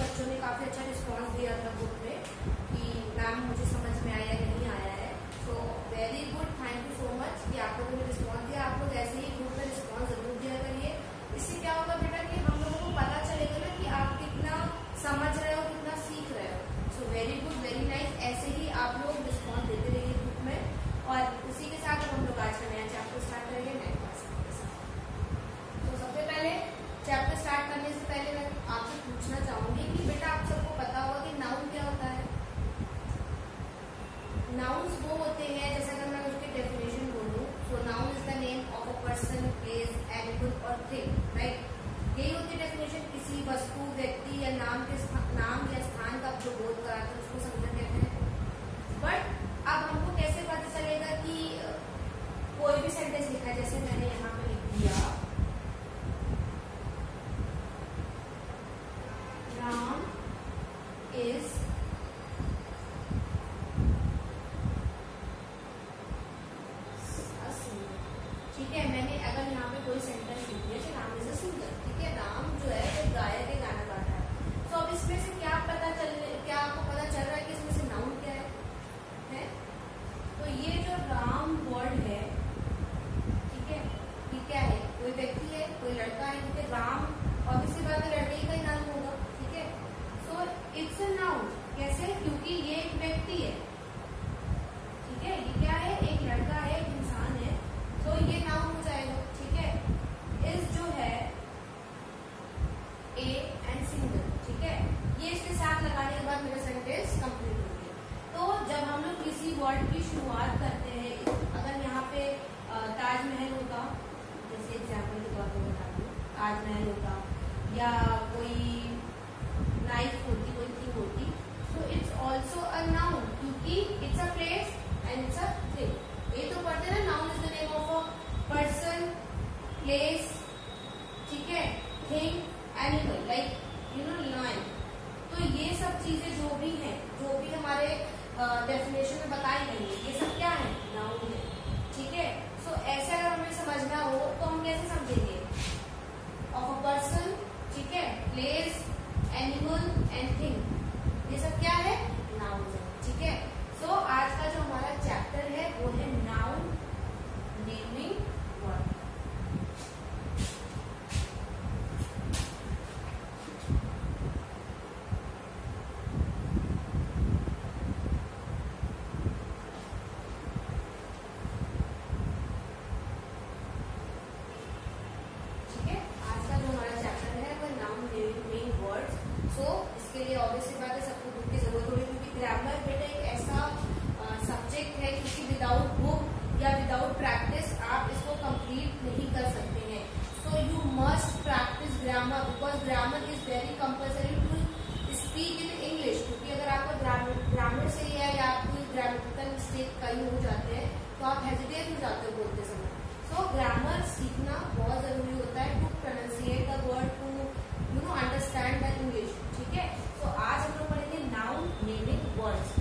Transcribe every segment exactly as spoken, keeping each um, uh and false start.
बच्चों ने काफी अच्छा रिस्पांस दिया था ग्रुप में कि मैम मुझे समझ में आया नहीं आया है। So very good, thank you so much कि आप लोगों ने रिस्पॉन्स दिया। आप लोग ऐसे ही ग्रुप में रिस्पॉन्स जरूर दिया करिए। इससे क्या होगा बेटा कि हम लोगों को पता चलेगा ना कि आप कितना समझ रहे हो, कितना सीख रहे हो। So very good, very nice. ऐसे ही आप लोग रिस्पॉन्स देते रहिए ग्रुप में। और उसी के साथ हम लोग आज का नया चैप्टर स्टार्ट करेंगे नए क्लास के साथ। तो सबसे पहले चैप्टर स्टार्ट करने से पहले मैं आपसे पूछना चाहूंगी कि बेटा आप सबको पता होगा कि नाउन क्या होता है। नाउन्स वो होते हैं, जैसे अगर मैं उसकी डेफिनेशन बोलूं, so noun is the name of a person, place, animal और थिंग, राइट। यही होती है डेफिनेशन, किसी वस्तु, व्यक्ति या नाम के नाम या स्थान का जो बोध कराते हैं उसको संज्ञा कहते हैं। बट अब हमको कैसे पता चलेगा कि कोई भी सेंटेंस लिखा है, जैसे मैंने यहाँ पे लिख दिया राम इज ठीक है। मैंने अगर यहाँ पे कोई सेंटेंस लिख दिया कि राम इज अ सिंगर, ठीक है। राम जो है वो गायक है, गाना गाता है। तो अब इसमें से क्या पता चल क्या आपको पता चल रहा है कि इसमें से नाउन क्या है, है? तो ये जो राम वर्ड है, ठीक है, ये क्या है? कोई व्यक्ति है, कोई लड़का है, ठीक है। राम और इसके बाद लड़के का ही नाम होगा, ठीक है। So it's a noun. कैसे? क्योंकि ये एक व्यक्ति है, ठीक है। ये क्या है? एक लड़का है, एक इंसान है, तो ये नाउन हो जाएगा, ठीक है। इस जो है ए एंड सिंगल, ठीक है, ये इसके साथ लगाने के बाद मेरा सेंटेंस कंप्लीट हो गया। तो जब हम लोग किसी वर्ड की शुरुआत करते हैं, अगर यहाँ पे ताजमहल होगा, जैसे एग्जाम्पल के तौर पर बता दूं, ताजमहल होगा या कोई नाइफ होती, कोई थिंग होती, तो इट्स ऑल्सो अ नाउन, क्योंकि it's a place and it's a thing. ये तो पढ़ते हैं ना, noun is the name of a person, place, ठीक है, thing, animal, like you know line. तो ये सब चीजें जो भी हैं, जो भी हमारे डेफिनेशन में बताई गई है, ये सब क्या है? नाउन है, ठीक है। सो so, ऐसे अगर हमें समझना हो तो हम कैसे समझेंगे? ऑफ अ पर्सन, ठीक है, प्लेस, एनिमल एंड थिंग, ये सब क्या है? नाउन है, ठीक है। सो so, आज का जो हमारा चैप्टर है वो है नाउन नेमिंग वर्ड। ठीक है, आज का जो हमारा चैप्टर है वो नाउन नेमिंग वर्ड्स। सो इसके लिए ऑब्वियसली बात है सबको बुक की जरूरत होगी, क्योंकि ग्रामर बेटा एक ऐसा सब्जेक्ट है क्योंकि विदाउट बुक या विदाउट प्रैक्टिस आप इसको कंप्लीट नहीं कर सकते हैं। So you must practice grammar, because grammar is very compulsory to speak in English. क्योंकि अगर आपका ग्रामर ग्रामर सही है या आपकी ग्रामेटिकल मिस्टेक कई हो जाते हैं तो आप हेजिटेट हो जाते हो बोलते समय। सो ग्रामर सीखना बहुत जरूरी होता है to pronounciate the word, to you know understand the English, ठीक है। तो आज हम लोग पढ़ेंगे नाउन नेमिंग वर्ड्स।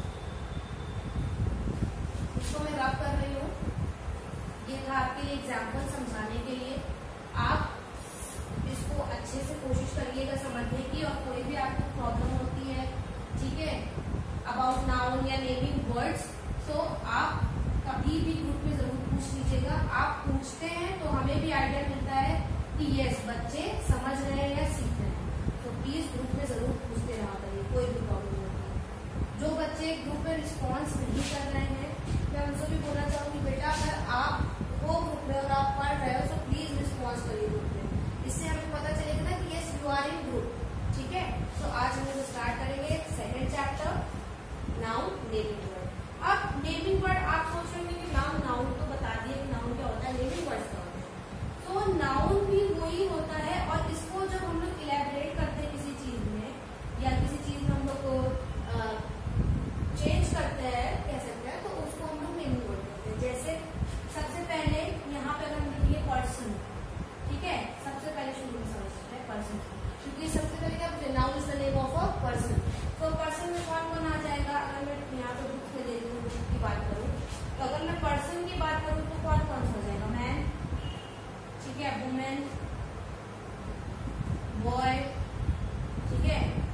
इसको मैं रब कर रही हूँ, ये था आपके लिए एग्जाम्पल समझाने के लिए। आप इसको अच्छे से कोशिश करिएगा समझने की, और कोई भी आपको प्रॉब्लम होती है, ठीक है, अबाउट नाउन या नेमिंग वर्ड्स, तो आप कभी भी ग्रुप में जरूर पूछ लीजिएगा। आप पूछते हैं तो हमें भी आइडिया मिलता है कि यस बच्चे समझ रहे हैं या सीख रहे हैं। तो प्लीज ग्रुप में जरूर पूछते रहा करिए, कोई भी प्रॉब्लम होती है। जो बच्चे ग्रुप में रिस्पॉन्स नहीं कर रहे हैं, मैं उनसे भी बोलना चाहूंगी बेटा अगर आप हो ग्रुप में और आप पढ़ रहे हो तो प्लीज रिस्पॉन्स करिए ग्रुप में। इससे हमें पता चलेगा ना कि yes you are in group, ठीक है। तो आज हम लोग स्टार्ट करेंगे second chapter noun naming word. अब नेमिंग वर्ड आप सोच रहे होंगे कि नाम नाउन तो बता दिए कि नाउन क्या होता है, नेमिंग वर्ड क्या होता है। तो नाउन भी वही होता है, और इसको जब हम लोग इलेबरेट करते हैं किसी चीज में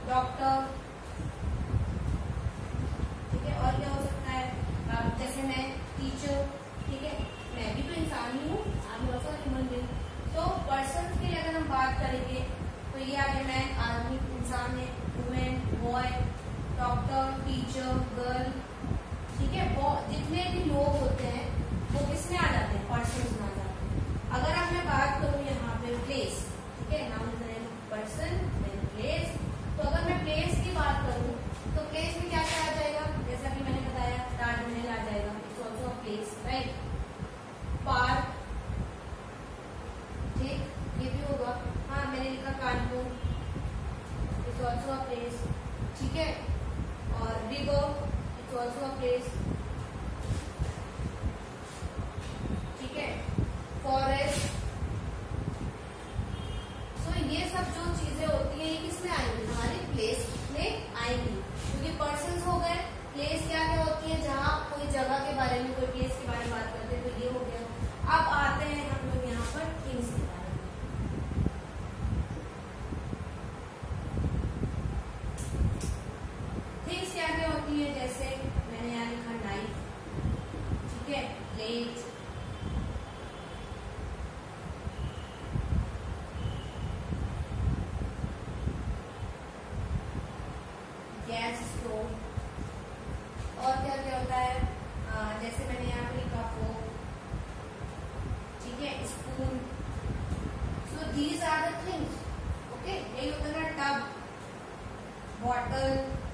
डॉक्टर, ठीक है। और क्या हो सकता है, जैसे मैं टीचर, ठीक है, मैं भी तो इंसान ही हूँ, I am also human being. तो पर्सन के लिए अगर हम बात करेंगे तो ये आगे मैन आदमी इंसान है, women boy, doctor teacher girl, ठीक है। जितने भी लोग होते हैं वो किसमें आ जाते हैं, पर्सन में आ जाते हैं। अगर अब मैं बात करूँ यहाँ पे प्लेस, ठीक है, नाउन पर्सन देन प्लेस। तो अगर मैं प्लेस की बात करूँ तो प्लेस में क्या क्या आ जाएगा, जैसा कि मैंने बताया ताजमहल आ जाएगा, it's also a place, right. Park, ठीक, ये भी होगा। हाँ, मैंने लिखा Kanpur, it's also a place, ठीक है। और river, it's also a place, ठीक है। फॉरेस्ट। सो ये सब जो चीजें होती है ये किसमें आएंगी, हमारे प्लेस में आएंगी, क्योंकि पर्सन्स हो गए। प्लेस क्या क्या होती है, जहाँ कोई जगह के बारे में, कोई प्लेस के बारे में बात करते हैं, तो ये हो गया। अब आते हैं हम लोग यहाँ पर थिंग्स के बारे में। थिंग्स क्या क्या होती है, जैसे मैंने यहाँ लिखा नाइफ, ठीक है, प्लेट, गैस स्टोव। और क्या क्या होता है, आ, जैसे मैंने यहाँ पे लिखा फोक, ठीक है, spoon. So these are the things, okay. यही होता है ना, टब, बॉटल,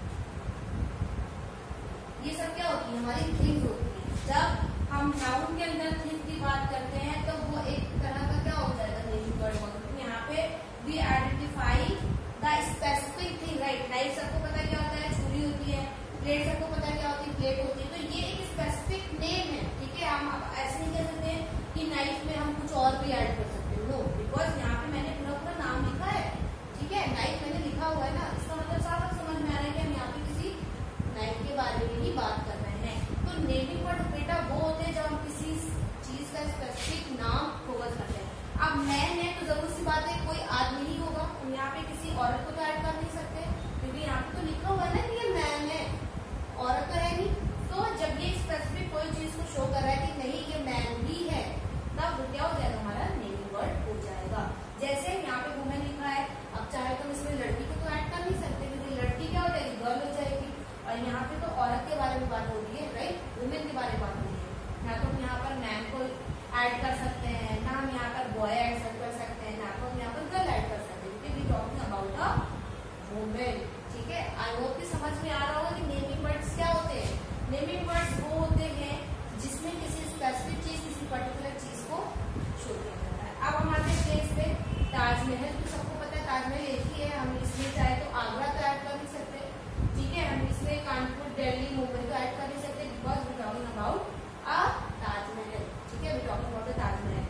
ये सब क्या होती है, हमारी थिंग्स होती है। जब हम नाउन के अंदर थिंग की बात करते हैं तो वो एक तरह का क्या हो जाएगा, नेमिंग वर्ड। यहाँ पे we identify the specific thing, right. Knife सबको पता है क्या होता है, छुरी होती है। प्लेट सबको पता है क्या होती है, प्लेट होती है। तो ये एक स्पेसिफिक नेम है, ठीक है। हम ऐसे नहीं कह सकते कि नाइफ में हम कुछ और भी ऐड कर सकते हैं, नो, बिकॉज यहाँ पे मैंने पूरा पूरा नाम लिखा है, ठीक है। नाइफ मैंने लिखा हुआ है ना, इसका मतलब साफ समझ में आ रहा है कि हम यहाँ पे किसी नाइफ के बारे में ही बात कर रहे हैं। तो नेमिंग वर्ड बेटा वो होते हैं जब हम किसी चीज का स्पेसिफिक नाम फोकस करते हैं। अब मैन है तो जरूर सी बात है कोई आदमी ही होगा, हम यहाँ पे किसी औरत को तो ऐड कर नहीं सकते, क्योंकि यहाँ पे तो लिखा हुआ है ना कि ये मैन है, औरत तो है नहीं। तो जब ये स्पेसिफिक कोई चीज को शो कर रहा है कि नहीं ये मैन भी है, तब वो क्या हो जाएगा, हमारा नेमिंग वर्ड हो जाएगा। जैसे यहाँ पे वुमेन लिखा है, अब चाहे तो इसमें लड़की को तो ऐड कर नहीं सकते, क्योंकि लड़की क्या हो जाएगी, गर्ल हो जाएगी। और यहाँ पे तो औरत के बारे में बात हो रही है, राइट, वुमेन के बारे में बात हो रही है। ना तो हम यहाँ पर मैन को ऐड कर सकते हैं, ना हम यहाँ पर बॉय ऐड कर सकते हैं, ना तो हम यहाँ पर गर्ल ऐड कर सकते हैं, क्योंकि we talking about a women, ठीक है। आई होप कि समझ में आ रहा होगा कि नेमिंग वर्ड्स क्या होते हैं। नेमिंग वर्ड्स वो होते हैं जिसमें किसी स्पेसिफिक चीज, किसी पर्टिकुलर चीज को शो किया जाता है। अब हमारे प्लेस पे ताजमहल, तो सबको पता है ताजमहल एक ही है, हम इसमें चाहे तो आगरा तो ऐड कर नहीं सकते, ठीक है। हम इसमें कानपुर, दिल्ली, मुंबई तो ऐड कर नहीं सकते, because we talking about a Taj Mahal, ठीक है, we talking about the Taj Mahal.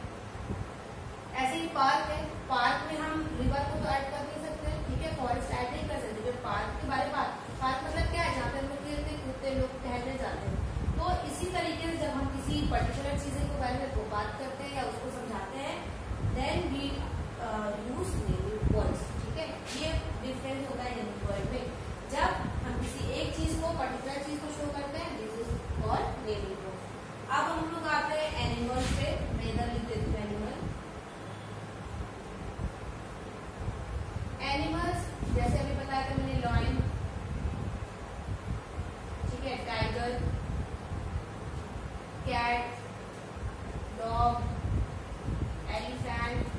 ऐसे ही पार्क है, पार्क में हम रिवर को तो ऐड कर नहीं सकते, ठीक है, फॉरेस्ट ऐड नहीं कर सकते। जब पार्क के बारे में बात, पार्क मतलब क्या है, जहाँ पे लोग खेलते कूदते, लोग टहलने जाते हैं। तो इसी तरीके से जब हम किसी पर्टिकुलर चीज के बारे में वो बात करते हैं या उसको समझाते हैं, then we use naming words, ठीक है। ये डिफरेंस होता है नेमिंग वर्ड में। जब हम किसी एक चीज को, पर्टिकुलर चीज को शो करते हैं, this is called naming word. अब हम लोग आते हैं एनिमल्स पे, मैं इधर लिख देती हूँ एनिमल। एनिमल्स जैसे अभी बताया था मैंने, लॉयन, ठीक है, टाइगर, कैट, डॉग, एलिफेंट,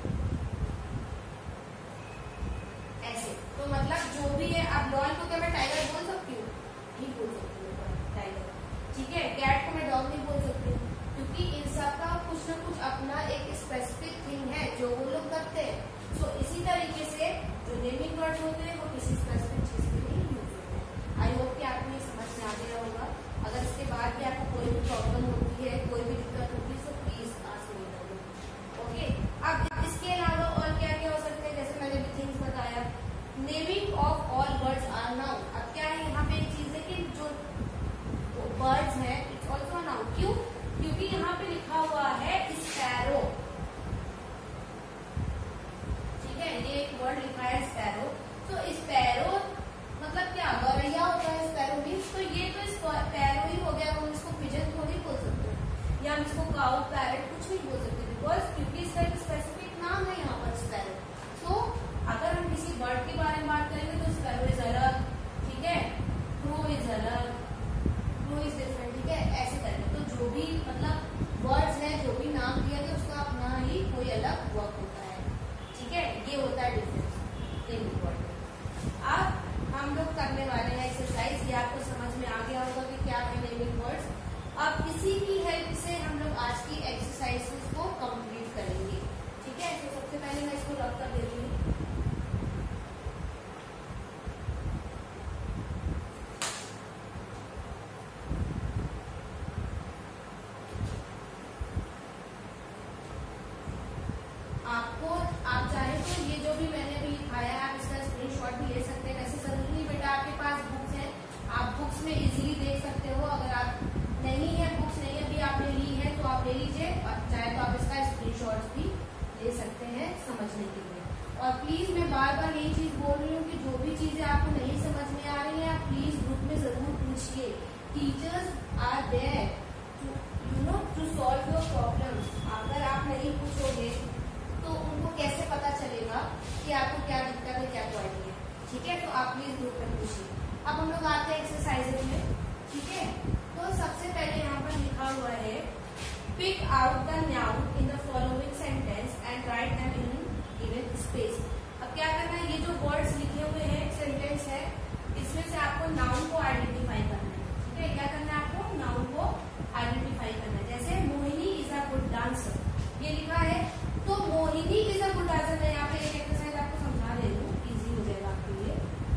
ऐसे। तो मतलब जो भी है, अब लॉयन को क्या मैं टाइगर बोल सकती हूँ, नहीं बोल सकती हूँ टाइगर, ठीक है। कैट को मैं डॉग नहीं बोल सकती हूँ, क्योंकि इन सब का कुछ ना कुछ अपना एक स्पेसिफिक थिंग है जो वो लोग करते हैं। सो इसी तरीके से जो नेमिंग वर्ड होते हैं वो किसी स्पेसिफिक चीज के लिए यूज होते हैं। आई होप कि आपको ये समझ में आ गया होगा। अगर इसके बाद भी आपको कोई भी प्रॉब्लम होती है, कोई भी दिक्कत होती है, तो प्लीज आस्क मी करिए, ओके। अब इसके अलावा और क्या क्या हो सकते हैं, जैसे मैंने भी थिंग्स बताया, naming of all words are noun, करने वाले हैं एक्सरसाइज। ये आपको समझ में आ गया होगा कि क्या है नेमिंग वर्ड्स। अब इसी की हेल्प से हम लोग आज की एक्सरसाइजेस को कंप्लीट करेंगे। ठीक है, तो सबसे पहले मैं इसको रब कर देती हूँ। आपको आप चाहे तो ये जो भी मैंने अभी लिखाया है आप इसका स्क्रीनशॉट भी ले सकते हैं। वैसे जरूरी नहीं बेटा आपके पास बुक्स है, आप बुक्स में इजीली देख सकते हो। अगर आप नहीं है बुक्स नहीं अभी आपने ली है तो आप ले लीजिए, और चाहे तो आप इसका स्क्रीनशॉट भी ले सकते हैं समझने के लिए। और प्लीज मैं बार बार यही चीज बोल रही हूँ कि जो भी चीजें आपको नहीं समझ में आ रही है आप प्लीज ग्रुप में जरूर पूछिए। Teachers are there to you know to solve your problems. अगर आप नहीं पूछोगे तो उनको कैसे पता चलेगा कि आपको क्या दिक्कत है क्या क्वालिटी है। ठीक है, तो आप प्लीज ग्रुप में पूछिए। अब हम लोग आते हैं एक्सरसाइजेज में। ठीक है, तो सबसे पहले यहाँ पर लिखा हुआ है pick out the noun in the following sentence and write them in given space. अब क्या करना है, ये जो वर्ड्स लिखे हुए हैं सेंटेंस है इसमें से आपको नाउन को आइडेंटिफाई करना है। ठीक है, क्या करना है आपको नाउन को आइडेंटिफाई करना है। जैसे Mohini is a good dancer ये लिखा है, तो Mohini is a good dancer. मैं यहाँ पे एक एक्सरसाइज आपको समझा दे दूँ, इजी हो जाएगा आपके लिए।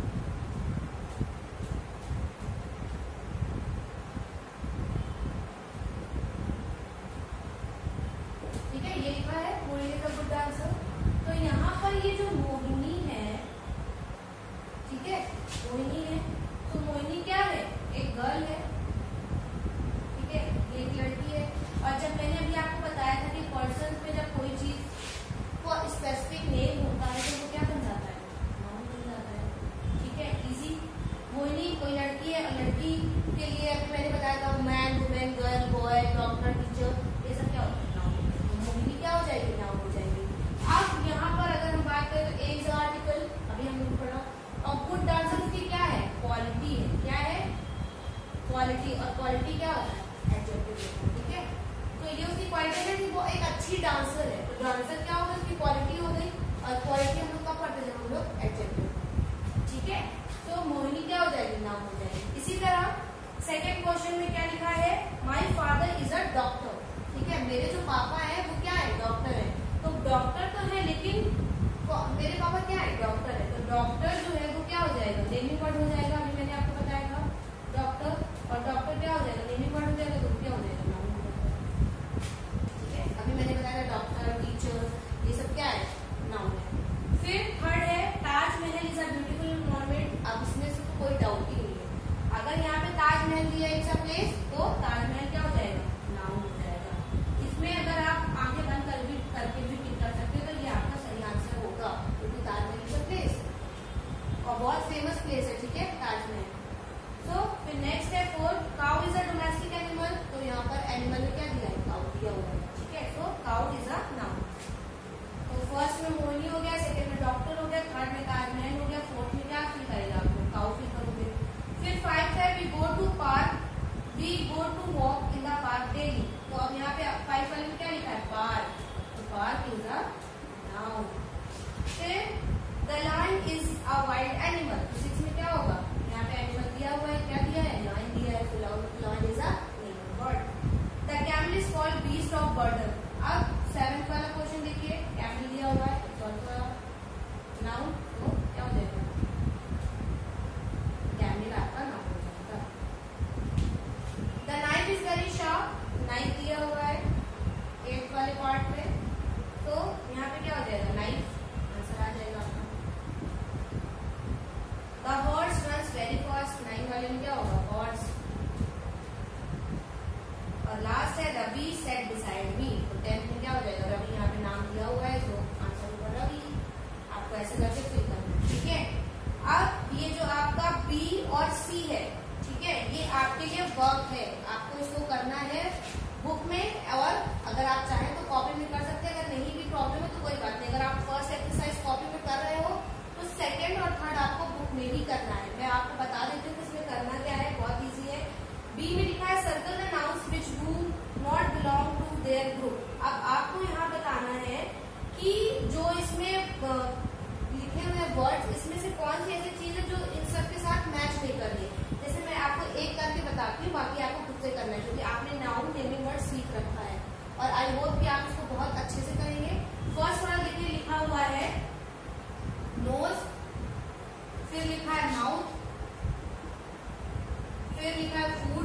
ठीक है, ये लिखा है Mohini is a good dancer. तो यहाँ पर ये जो मोहिनी है, ठीक है मोहिनी है, तो मोहिनी क्या है, एक गर्ल है। ठीक है, ये एक लड़की है। और जब मैंने अभी आपको बताया था कि पर्सन में जब कोई चीज को स्पेसिफिक नेम होता है तो वो क्या बन जाता है, नाउन बन जाता है। ठीक है, इजी। मोहिनी कोई लड़की है, और लड़की के लिए अभी मैंने बताया था man women girl boy doctor teacher ये सब क्या होता है, नाउन। मोहिनी क्या हो जाएगी, नाउन हो जाएगी। अब यहाँ पर अगर हम बात करें तो एज आर्टिकल अभी हम लोग पढ़ा, और गुड डांसर की क्या है, क्वालिटी है। क्या है, क्वालिटी। और क्वालिटी क्या होता है, एडजेक्टिव। ठीक है, तो ये उसकी क्वालिटी है कि वो एक अच्छी डांसर है। तो डांसर क्या होगा, उसकी क्वालिटी हो गई। और क्वालिटी हम लोग कब पढ़ते जब हम लोग एडजेक्टिव। ठीक है, तो मोहिनी क्या हो जाएगी, नाउन हो जाएगी। इसी तरह सेकंड क्वेश्चन में क्या लिखा है, my father is a doctor. ठीक है, मेरे जो पापा है वो क्या है, डॉक्टर है। तो डॉक्टर तो है लेकिन मेरे पापा क्या है, डॉक्टर है। तो डॉक्टर जो है वो क्या हो जाएगा, नेमिंग वर्ड हो जाएगा। अभी मैंने आपको बताया था डॉक्टर, और डॉक्टर क्या हो जाएगा, नेमिंग वर्ड हो जाएगा। तो क्या हो जाएगा, नाउन हो जाएगा। ठीक है, अभी मैंने बताया डॉक्टर टीचर ये सब क्या है, नाउन है। फिर थर्ड है Taj Mahal is a beautiful monument. अब इसमें से तो कोई डाउट ही नहीं है। अगर यहाँ पे ताजमहल दिया इट्स अ प्लेस तो ताजमहल क्या हो जाएगा, नाउन हो जाएगा। इसमें अगर आप आंखें बंद कर भी करके भी टिक कर सकते हो तो ये आपका सही आंसर होगा, क्योंकि ताजमहल इज अ प्लेस और बहुत फेमस प्लेस है। ठीक है, ताजमहल। तो फिर नेक्स्ट है fourth, cow is a domestic animal. तो यहाँ पर एनिमल में क्या दिया है, काउ दिया हुआ है। ठीक है, तो काउ इज अ नाउन। तो फर्स्ट में मोहिनी हो गया, सेकंड में डॉक्टर हो गया, थर्ड में ताजमहल हो गया, फोर्थ में क्या फिल करेगा आपको, काउ फिल करोगे। फिर फाइव है we go to park, we go to walk in the park daily. तो अब यहाँ पे फाइव वाले में क्या लिखा है, पार्क। तो पार्क इज अ नाउन। फिर the lion is a wild animal. तो सिक्स में क्या होगा, यहाँ पे एनिमल दिया हुआ है, क्या दिया है, लायन दिया है। तो lion is a naming word. The camel is called beast of burden. अब सेवेंथ वाला क्वेश्चन देखिए, कैमल दिया हुआ है, नाउन। तो क्या हो जाएगा, कैमल आपका नाउन हो जाएगा। The knife is very sharp. Knife दिया हुआ है एट वाले पार्ट में, तो यहाँ पे क्या हो जाएगा, नाइफ आंसर आ जाएगा आपका। The horse runs very fast. Nine वाले में क्या होगा, हॉर्स। और लास्ट है रवि सेट डिसाइड मी। तो टेंथ में क्या हो जाएगा, रवि। यहाँ पे नाम दिया हुआ है तो आंसर होगा रवि। आपको ऐसे करके फिल करना है। ठीक है, अब ये जो आपका बी और सी है, ठीक है, ये आपके लिए वर्क है। आपको इसको करना है बुक में, और अगर आप चाहें तो कॉपी में कर सकते हैं। अगर नहीं भी प्रॉब्लम है तो कोई बात नहीं। अगर आप फर्स्ट एक्सरसाइज कॉपी में कर रहे हो तो सेकंड और थर्ड आपको बुक में ही करना है। मैं आपको बता देती हूँ कि इसमें करना क्या है, बहुत ईजी है। बी में लिखा है circle the nouns which do not belong to their group. अब आपको यहाँ बताना है कि जो इसमें लिखे हुए वर्ड्स, इसमें से कौन सी ऐसी चीज है जो इन सब के साथ मैच फिर लिखा है फूड,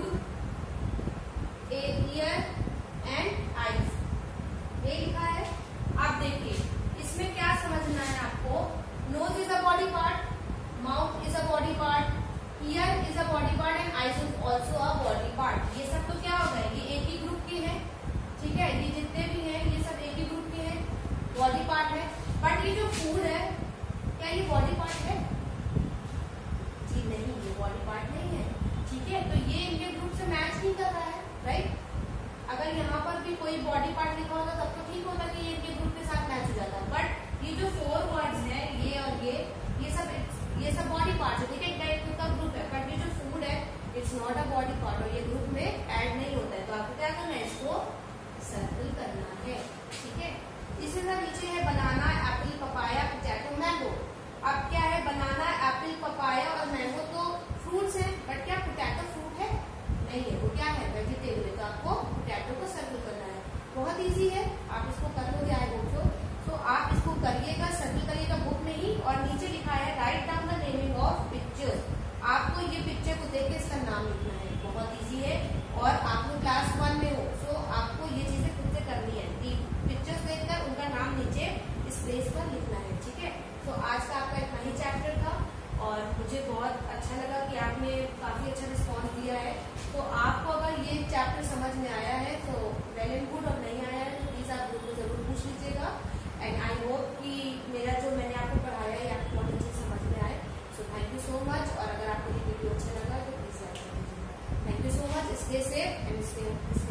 ईयर एंड आईज, ये लिखा है। आप देखिए इसमें क्या समझना है आपको, nose is a body part, mouth is a body part, ear is a body part and eyes is also a body part. ये सब तो क्या हो गए, ये एक ही ग्रुप के हैं, ठीक है, ये जितने भी हैं ये सब एक ही ग्रुप के हैं, बॉडी पार्ट है। बट ये जो फूड है क्या ये बॉडी पार्ट है? जी नहीं, ये बॉडी पार्ट नहीं है, ठीक है। तो ये इनके ग्रुप से मैच नहीं कर रहा है, राइट। अगर यहाँ पर भी कोई बॉडी पार्ट लिखा होता तब तो ठीक होता कि ये इनके ग्रुप के साथ मैच हो जाता। बट ये जो फोर वर्ड्स हैं, ये और ये ये सब ये सब बॉडी पार्ट है, ठीक है, टाइप का ग्रुप है। बट ये जो फूड है it's not a body part और ये ग्रुप में ऐड नहीं होता है। तो आपको क्या करना है, इसको सर्कल करना है, ठीक है। इसी तरह नीचे है banana, apple, papaya, potato, mango. अब क्या है, बनाना, एप्पल, पपाया और मैंगो तो फ्रूट्स हैं, बट क्या पोटैटो फ्रूट है? नहीं है, वो क्या है, वेजिटेबल है। तो आपको पोटैटो को सर्कल करना है, बहुत इजी है, आप इसको कर लोगे आई होप सो। तो आप इसको करिएगा, सर्कल करिएगा बुक में ही। और नीचे लिखा है write down the naming of pictures. आपको ये पिक्चर को देख के इसका नाम लिखना है, बहुत इजी है। और आप लोग क्लास वन में हो सो आपको ये चीजें खुद से करनी है, पिक्चर्स देखकर उनका नाम नीचे इस प्लेस पर लिखना है, ठीक है। तो आज का आपका इतना ही चैप्टर था और मुझे बहुत अच्छा लगा कि आपने काफी अच्छा रिस्पॉन्स दिया है। तो आपको अगर ये चैप्टर समझ में आया है तो वेल एंड गुड, और नहीं आया है तो प्लीज आप ग्रुप में जरूर पूछ लीजिएगा। एंड आई होप कि मेरा जो मैंने आपको पढ़ाया है आपको बहुत अच्छे समझ में आए। So thank you so much. और अगर आपको ये वीडियो अच्छा लगा तो प्लीज लाइक कर दीजिएगा। Thank you so much. Stay safe and stay